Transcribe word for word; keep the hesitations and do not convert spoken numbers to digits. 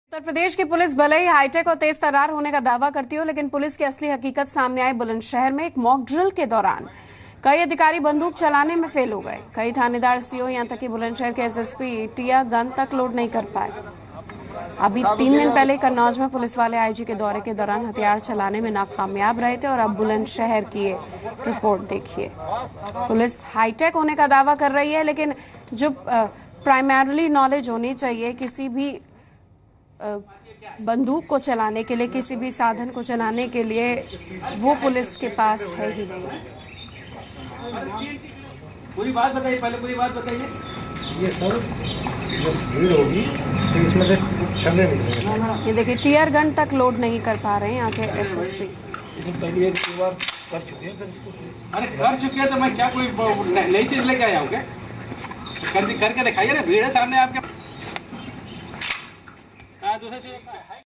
उत्तर प्रदेश की पुलिस भले ही हाईटेक और तेज तर्रार होने का दावा करती हो, लेकिन पुलिस की असली हकीकत सामने आई बुलंदशहर में एक मॉक ड्रिल के दौरान। कई अधिकारी बंदूक चलाने में फेल हो गए। कई थानेदार, सीओ, यहां तक कि बुलंदशहर के एसएसपी टिया गन तक लोड नहीं कर पाए। अभी तीन दिन पहले कन्नौज में पुलिस वाले आईजी के दौरे के दौरान हथियार चलाने में नाकामयाब रहे थे और अब बुलंदशहर की ये रिपोर्ट देखिए। पुलिस हाईटेक होने का दावा कर रही है, लेकिन जो प्राइमरली नॉलेज होनी चाहिए किसी भी बंदूक को चलाने के लिए, किसी भी साधन को चलाने के लिए, वो पुलिस के पास है ही नहीं। पूरी बात बताइए, पहले पूरी बात बताइए। ये सर जब भीड़ होगी तो इसमें से छलने नहीं। ये देखिए, टीयर गन तक लोड नहीं कर पा रहे हैं यहाँ के एसएसपी। इससे पहले एक बार कर चुके हैं सर इसको। अरे कर चुके हैं तो मैं क्या कोई नई चीज लेके आया हूँ क्या? कर करके दिखाइए ना, भीड़ है सामने आपके। दूसरे